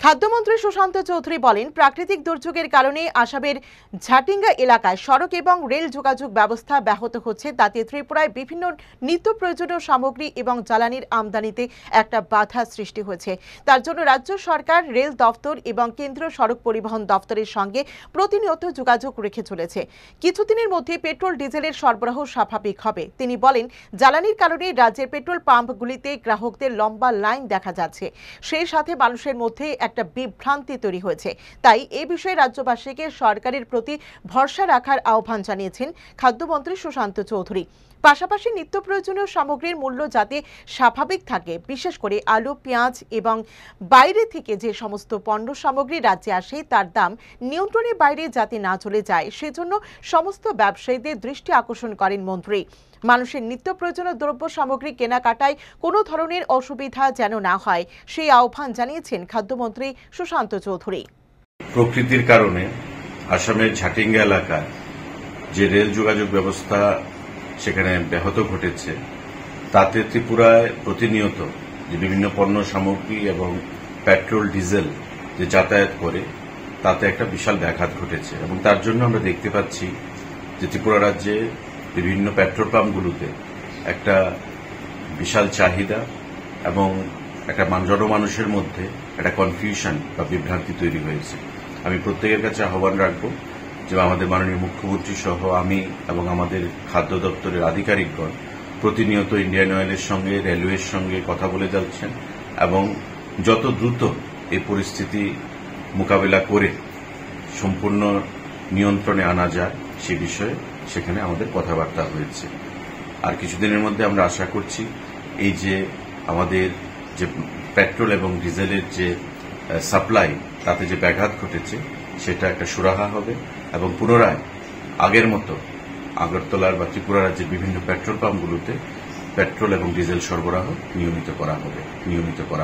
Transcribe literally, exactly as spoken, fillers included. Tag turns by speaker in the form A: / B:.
A: খাদ্যমন্ত্রী সুশান্ত চৌধুরী বলেন, প্রাকৃতিক দুর্যোগের কারণে আসামের ঝাটিঙ্গা এলাকায় সড়ক এবং রেল যোগাযোগ ব্যবস্থা ব্যাহত হচ্ছে, তাতে ত্রিপুরায় বিভিন্ন নিত্য প্রয়োজনীয় সামগ্রী এবং জ্বালানির আমদানিতে একটা বাধা সৃষ্টি হয়েছে। তার জন্য রাজ্য সরকার রেল দফতর এবং কেন্দ্রীয় সড়ক পরিবহন দফতরের সঙ্গে প্রতিনিয়ত যোগাযোগ রেখে চলেছে। কিছুদিনের মধ্যে পেট্রোল ডিজেলের সরবরাহ স্বাভাবিক হবে। তিনি বলেন, জ্বালানির কারণে রাজ্যের পেট্রোল পাম্পগুলিতে গ্রাহকদের লম্বা লাইন দেখা যাচ্ছে, সেই সাথে মানুষের মধ্যে একটা বিভ্রান্তি তৈরি হয়েছে। তাই এই বিষয়ে রাজ্যবাসীকে সরকারের প্রতি ভরসা রাখার আহ্বান জানিয়েছেন খাদ্যমন্ত্রী সুশান্ত চৌধুরী। পাশাপাশি নিত্য প্রয়োজনীয় সামগ্রীর মূল্য যাতে স্বাভাবিক থাকে, বিশেষ করে আলু, পেঁয়াজ এবং বাইরে থেকে যে সমস্ত পণ্য সামগ্রী রাজ্যে আসে তার দাম নিয়ন্ত্রণের বাইরে যাতে না চলে যায়, সেজন্য সমস্ত ব্যবসায়ীদের দৃষ্টি আকর্ষণ করেন মন্ত্রী। মানুষের নিত্য প্রয়োজনীয় দ্রব্য সামগ্রী কেনাকাটায় কোনো ধরনের অসুবিধা যেন না হয়, সেই আহ্বান জানিয়েছেন খাদ্যমন্ত্রী সুশান্ত চৌধুরী।
B: প্রকৃতির কারণে আসামের ঝাটিঙ্গা এলাকায় যে রেল যোগাযোগ ব্যবস্থা সেখানে ব্যাহত ঘটেছে, তাতে ত্রিপুরায় প্রতিনিয়ত যে বিভিন্ন পণ্য সামগ্রী এবং পেট্রোল ডিজেল যে যাতায়াত করে তাতে একটা বিশাল ব্যাঘাত ঘটেছে। এবং তার জন্য আমরা দেখতে পাচ্ছি যে ত্রিপুরা রাজ্যে বিভিন্ন পেট্রোল পাম্পগুলোতে একটা বিশাল চাহিদা এবং একটা জনমানুষের মধ্যে একটা কনফিউশন বা বিভ্রান্তি তৈরি হয়েছে। আমি প্রত্যেকের কাছে আহ্বান রাখব যে আমাদের মাননীয় মুখ্যমন্ত্রী সহ আমি এবং আমাদের খাদ্য দপ্তরের আধিকারিকগণ প্রতিনিয়ত ইন্ডিয়ান অয়েলের সঙ্গে, রেলওয়ের সঙ্গে কথা বলে যাচ্ছেন এবং যত দ্রুত এই পরিস্থিতি মোকাবিলা করে সম্পূর্ণ নিয়ন্ত্রণে আনা যায় সে বিষয়ে সেখানে আমাদের কথাবার্তা হয়েছে। আর কিছুদিনের মধ্যে আমরা আশা করছি এই যে আমাদের যে পেট্রোল এবং ডিজেলের যে সাপ্লাই তাতে যে ব্যাঘাত ঘটেছে সেটা একটা সুরাহা হবে এবং পুনরায় আগের মতো আগরতলার বা ত্রিপুরা রাজ্যের বিভিন্ন পেট্রোল পাম্পগুলোতে পেট্রোল এবং ডিজেল সরবরাহ নিয়মিত করা হবে নিয়মিত করা